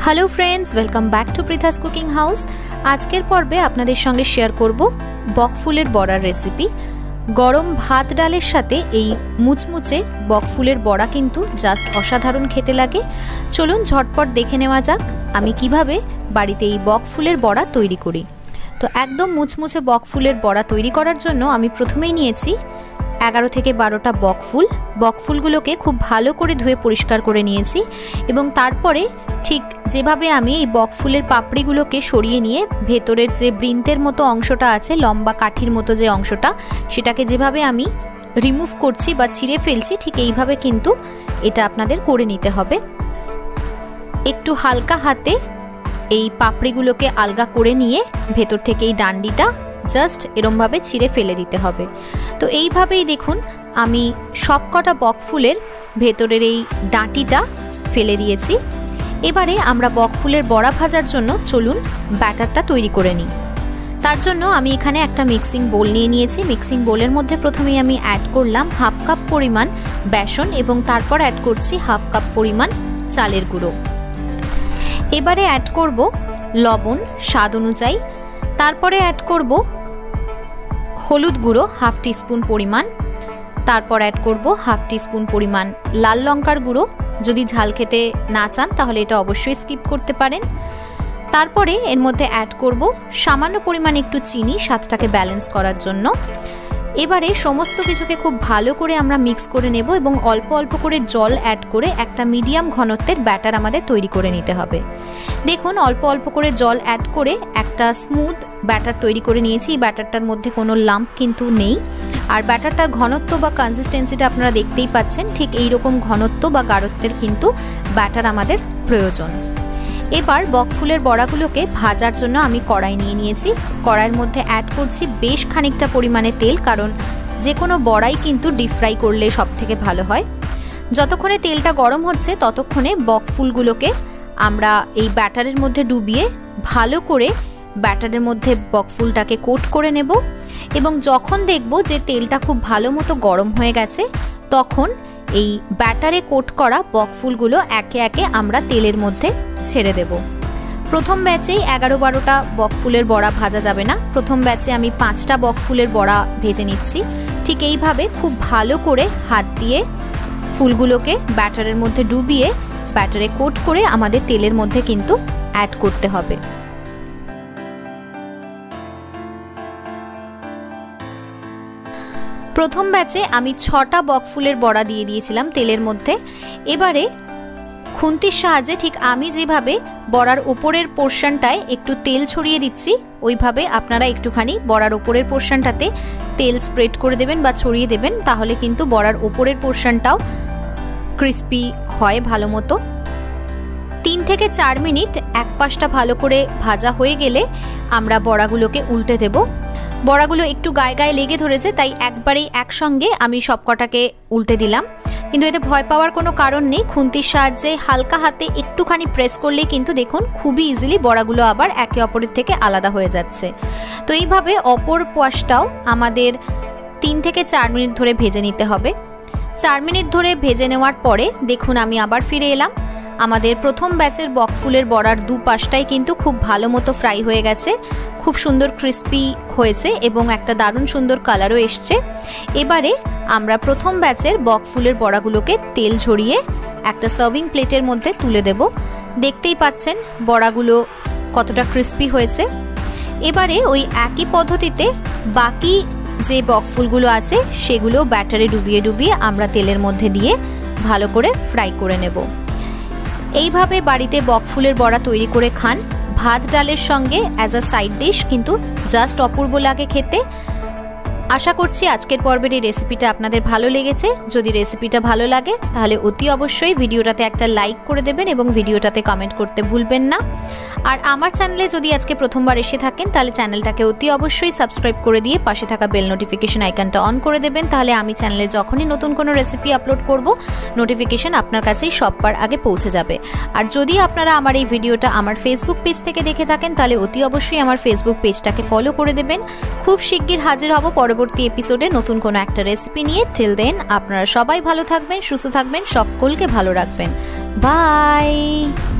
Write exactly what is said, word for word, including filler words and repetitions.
Hello friends, welcome back to Pritha's cooking house. आजकेर पर्वे आपनादेर संगे शेयर करब बक फुलेर बड़ार रेसिपि। गरम भात डालेर साथे एई मुचमुचे बक फुलेर बड़ा किन्तु जास्ट असाधारण खेते लागे। चलुन झटपट देखे नेওয়া যাক आमी किभाबे बाड़ीते एई बक फुलेर बड़ा तैरी करी। तो एकदम मुचमुचे बक फुलेर बड़ा तैरी करार जोन्नो आमी प्रथमेई नियेछि एगारो থেকে বারোটা বকফুল। বকফুলগুলোকে খুব ভালো করে ধুয়ে পরিষ্কার করে নিয়েছি এবং তারপরে ঠিক যেভাবে আমি এই বকফুলের পাপড়িগুলোকে সরিয়ে নিয়ে ভেতরের যে বৃন্তের মতো অংশটা আছে, লম্বা কাঠির মতো যে অংশটা, সেটাকে যেভাবে আমি রিমুভ করছি বা ছিঁড়ে ফেলছি, ঠিক এইভাবে কিন্তু এটা আপনাদের করে নিতে হবে। একটু হালকা হাতে এই পাপড়িগুলোকে আলগা করে নিয়ে ভেতর থেকে এই ডান্ডিটা জাস্ট এরমভাবে ছিঁড়ে ফেলে দিতে হবে। তো এইভাবেই দেখুন আমি সবকটা বকফুলের ভেতরের এই ডাঁটিটা ফেলে দিয়েছি। এবারে আমরা বকফুলের বড়া ভাজার জন্য চলুন ব্যাটারটা তৈরি করে নিই। তার জন্য আমি এখানে একটা মিক্সিং বোল নিয়ে নিয়েছি। মিক্সিং বোলের মধ্যে প্রথমেই আমি অ্যাড করলাম হাফ কাপ পরিমাণ বেসন এবং তারপর অ্যাড করছি হাফ কাপ পরিমাণ চালের গুঁড়ো। এবারে অ্যাড করব লবণ স্বাদ অনুযায়ী, তারপরে অ্যাড করব হলুদ গুঁড়ো হাফ টিস্পুন পরিমাণ, তারপর অ্যাড করব হাফ টিস্পুন পরিমাণ লাল লঙ্কার গুঁড়ো। যদি ঝাল খেতে না চান তাহলে এটা অবশ্যই স্কিপ করতে পারেন। তারপরে এর মধ্যে অ্যাড করব সামান্য পরিমাণ একটু চিনি স্বাদটাকে ব্যালেন্স করার জন্য। এবারে সমস্ত কিছুকে খুব ভালো করে আমরা মিক্স করে নেব এবং অল্প অল্প করে জল অ্যাড করে একটা মিডিয়াম ঘনত্বের ব্যাটার আমাদের তৈরি করে নিতে হবে। দেখুন অল্প অল্প করে জল অ্যাড করে একটা স্মুথ ব্যাটার তৈরি করে নিয়েছি। এই ব্যাটারটার মধ্যে কোনো লাম্প কিন্তু নেই। আর ব্যাটারটার ঘনত্ব বা কনসিস্টেন্সিটা আপনারা দেখতেই পাচ্ছেন, ঠিক এই রকম ঘনত্ব বা গাঢ়ত্বের কিন্তু ব্যাটার আমাদের প্রয়োজন। এবার বকফুলের বড়াগুলোকে ভাজার জন্য আমি কড়াই নিয়ে নিয়েছি। কড়াইয়ের মধ্যে অ্যাড করছি বেশ খানিকটা পরিমাণে তেল, কারণ যে কোনো বড়াই কিন্তু ডিপ ফ্রাই করলে সব থেকে ভালো হয়। যতক্ষণে তেলটা গরম হচ্ছে ততক্ষণে বকফুলগুলোকে আমরা এই ব্যাটারের মধ্যে ডুবিয়ে ভালো করে ব্যাটারের মধ্যে বকফুলটাকে কোট করে নেব এবং যখন দেখব যে তেলটা খুব ভালো মতো গরম হয়ে গেছে তখন এই ব্যাটারে কোট করা বকফুলগুলো একে একে আমরা তেলের মধ্যে ছেড়ে দেব। প্রথম ব্যাচেই এগারো বারোটা বকফুলের বড়া ভাজা যাবে না, প্রথম ব্যাচে আমি পাঁচটা বকফুলের বড়া ভেজে নিচ্ছি। ঠিক এইভাবে খুব ভালো করে হাত দিয়ে ফুলগুলোকে ব্যাটারের মধ্যে ডুবিয়ে ব্যাটারে কোট করে আমাদের তেলের মধ্যে কিন্তু অ্যাড করতে হবে। প্রথম ব্যাচে আমি ছটা বকফুলের বড়া দিয়ে দিয়েছিলাম তেলের মধ্যে। এবারে খুন্তির সাহায্যে ঠিক আমি যেভাবে বড়ার উপরের পোর্শনটায় একটু তেল ছড়িয়ে দিচ্ছি, ওইভাবে আপনারা একটুখানি বড়ার উপরের পোর্শনটাতে তেল স্প্রেড করে দেবেন বা ছড়িয়ে দেবেন, তাহলে কিন্তু বড়ার উপরের পোর্শনটাও ক্রিস্পি হয় ভালো মতো। তিন থেকে চার মিনিট এক পাশটা ভালো করে ভাজা হয়ে গেলে আমরা বড়াগুলোকে উল্টে দেব। বড়াগুলো একটু গায়ে গায়ে লেগে ধরেছে, তাই একবারেই একসঙ্গে আমি সবকটাকে উল্টে দিলাম। কিন্তু এতে ভয় পাওয়ার কোনো কারণ নেই, খুন্তির সাহায্যে হালকা হাতে একটুখানি প্রেস করলেই কিন্তু দেখুন খুবই ইজিলি বড়াগুলো আবার একে অপরের থেকে আলাদা হয়ে যাচ্ছে। তো এইভাবে অপর পাশটাও আমাদের তিন থেকে চার মিনিট ধরে ভেজে নিতে হবে। চার মিনিট ধরে ভেজে নেওয়ার পরে দেখুন আমি আবার ফিরে এলাম। আমাদের প্রথম ব্যাচের বকফুলের বড়ার দু পাশটাই কিন্তু খুব ভালো মতো ফ্রাই হয়ে গেছে, খুব সুন্দর ক্রিস্পি হয়েছে এবং একটা দারুণ সুন্দর কালারও এসছে। এবারে আমরা প্রথম ব্যাচের বকফুলের বড়াগুলোকে তেল ঝরিয়ে একটা সার্ভিং প্লেটের মধ্যে তুলে দেব। দেখতেই পাচ্ছেন বড়াগুলো কতটা ক্রিস্পি হয়েছে। এবারে ওই একই পদ্ধতিতে বাকি যে বকফুলগুলো আছে সেগুলো ব্যাটারে ডুবিয়ে ডুবিয়ে আমরা তেলের মধ্যে দিয়ে ভালো করে ফ্রাই করে নেব। এইভাবে বাড়িতে বকফুলের বড়া তৈরি করে খান, ভাত ডালের সঙ্গে অ্যাজ আ সাইড ডিশ কিন্তু জাস্ট অপূর্ব লাগে খেতে। আশা করছি আজকের পর্বের এই রেসিপিটা আপনাদের ভালো লেগেছে। যদি রেসিপিটা ভালো লাগে তাহলে অতি অবশ্যই ভিডিওটাতে একটা লাইক করে দেবেন এবং ভিডিওটাতে কমেন্ট করতে ভুলবেন না। আর আমার চ্যানেলে যদি আজকে প্রথমবার এসে থাকেন তাহলে চ্যানেলটাকে অতি অবশ্যই সাবস্ক্রাইব করে দিয়ে পাশে থাকা বেল নোটিফিকেশন আইকনটা অন করে দেবেন, তাহলে আমি চ্যানেলে যখনই নতুন কোনো রেসিপি আপলোড করব নোটিফিকেশন আপনার কাছেই সববার আগে পৌঁছে যাবে। আর যদি আপনারা আমার এই ভিডিওটা আমার ফেসবুক পেজ থেকে দেখে থাকেন তাহলে অতি অবশ্যই আমার ফেসবুক পেজটাকে ফলো করে দেবেন। খুব শিগগির হাজির হব পরবর্তী এপিসোডে নতুন কোনো একটা রেসিপি নিয়ে। টিল দেন আপনারা সবাই ভালো থাকবেন, সুস্থ থাকবেন, সকলকে ভালো রাখবেন। বাই।